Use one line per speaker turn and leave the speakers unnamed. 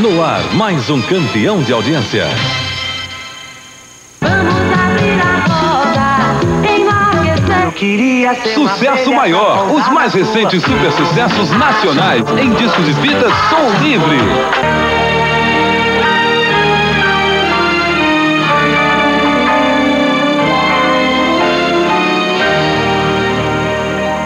No ar, mais um campeão de audiência. Sucesso maior, os mais recentes super sucessos nacionais em discos de fita Som Livre.